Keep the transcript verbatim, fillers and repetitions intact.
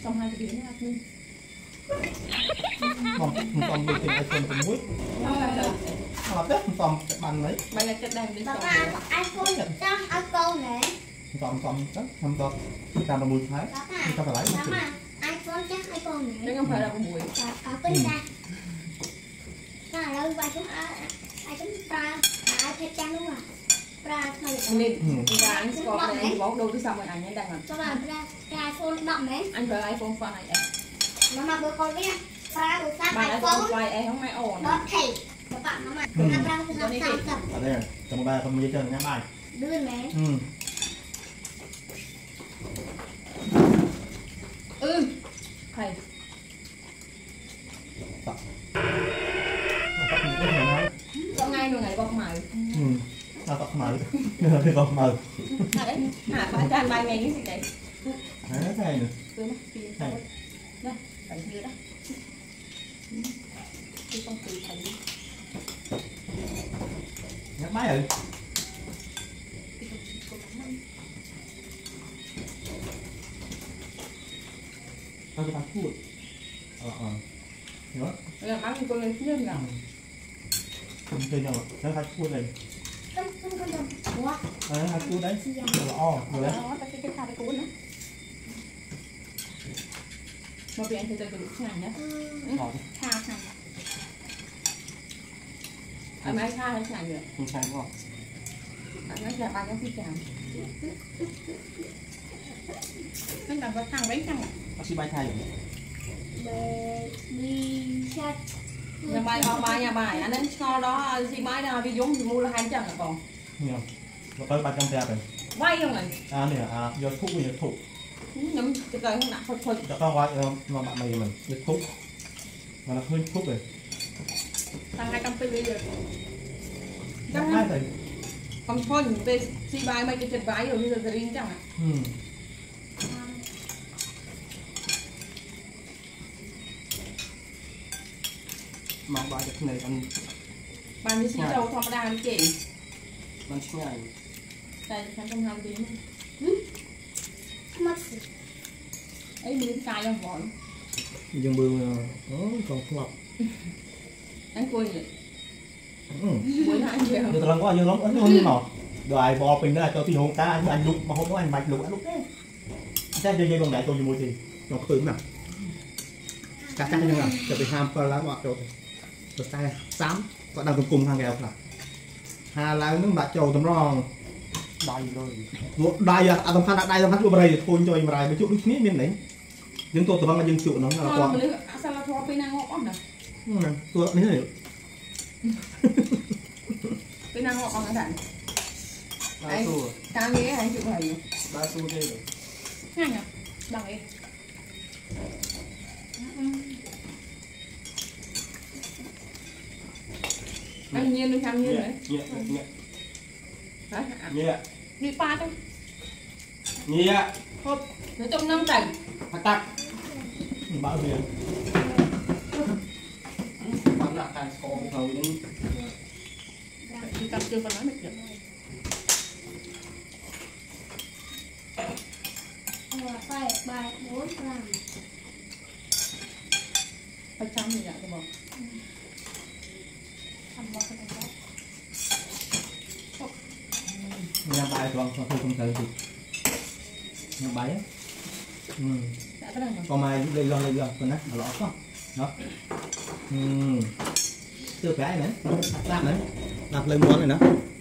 xong hai cái biến này Mong mong được tìm iPhone của mũi. Hợp đấy, mong bàn mấy. Mày là chất đem đến Papa, iPhone trong iPhone này. Mong mong đó, mong đó. Làm là mùi thái. Không phải lấy. Papa, iPhone chắc iPhone này. Đấy không phải là con muối. Có pin ra. Nó là đâu vậy chúng ai chúng pra, ai thích trang đúng không? Pra mày. Nên ra anh có này anh bóc đâu cứ xong rồi anh ấy đang Cho bà ra iPhone đậm đấy. anh phải iPhone phone này em. Nó mà bữa con biết pra của sao Bà iPhone. quay em không ai ổn. Nó thầy. Các bạn nó mà nó pra của sao sao tập. Ở đây này, cầm ba con dây chân nhá bài. Đưa mẹ. Ừ. Ừ. Thầy. Có ngay rồi ngày bọc mày. Ừ. Sao bọc mày? Cái bọc mày. À đấy, hả bà tràn bài ngày những gì đấy. Đấy thầy nè. Tôi mất tiền. Đây, phải như đó. Tôi không từ thầy đi. Nhắc máy rồi. Tao cho tao phút. Ờ ờ. Nhớ. Là bán thì cô lên phía nào. Không chơi nhau. Nó phải phút này. Không không không đâu. Ủa? Ờ hai phút đấy. Là o rồi đấy. Đó, ta cái cái cái cuốn nữa. Một vị anh thấy tôi được ngàn nhá. Tha thằng. Ở mai tha hay ngàn nữa. Không sai đúng không? Ở nói là ba cái phi chạm. Anh làm có thằng bánh thằng. Bác sĩ bay thay rồi. Đi chat. Nhà bài họ bài nhà bài anh ấy cho đó gì bài nào vì giống thì mua là hai trăm là còn. Nhiều. Rồi tới ba trăm tè rồi. Quay không này. À nè, à giờ thuốc bây giờ thuốc. Nhắm cái cây không nặng thôi thôi. Cho tao quay mà bạn mày mình giờ thuốc. Mà nó hơi thuốc rồi. Tăng hai trăm pê rồi. Nhắc máy rồi. Còn thôi về xi bài mấy cái chân vái rồi bây giờ riêng chẳng ạ. Ừ. Mà bài cái này ăn Bàn như xí dầu thầm đà đi chị. ăn ngay. Đây phải không ham tí. Mất. Ấy miếng cay không vội. Dương bương nó còn ngọt. Anh quên vậy. Ừ. Buổi hai giờ. Giờ lần có dương lắm ấn hơn như nào. Rồi bò bình đó cho tí hôm ta anh anh lục mà hôm đó anh bạch lục anh lục thế. Xem chơi dây bằng đại tôi như mùi gì. Nó có nào. Chắc chắc như nào. Cho bị ham qua lá ngọt rồi. Rồi tay xám có đang cùng cùng hàng gheo nào. Hà là nước bạc trầu tầm rong. Đầy rồi. Một đầy à, à tầm phan đã đầy tầm phan chụp đầy thôi cho em đầy với chụp đứt nhít miền đấy. Nhưng tôi tầm phan là dương chụp nó là con. Sao là thua pin năng ngọt không nè. Tôi đấy này. Pin năng ngọt còn cái đạn. Đấy. Cao nghĩa anh chụp hình. Ba xu thế rồi. Ngay nhỉ? Bằng đi. Anh nhiên được tham nhiên đấy. Nhẹ nhẹ. Đấy. Nhẹ. Đi pa thôi. Nhẹ. Hộp. Nó trong năm tẩy. Hạt tắc. Bao nhiêu? Bắn lại thành cổ thầu đến. Đi cắt chưa còn nói được được. Phải bài bốn làm. Phải trăm thì dạ tôi bảo. Nhà bài toàn không không cần gì. Nhà bài á. Ừ. Còn mai lên lon lên lon còn nát lọ quá. Đó. Ừ. Chưa phải nữa. Làm nữa. Làm lên món này nữa.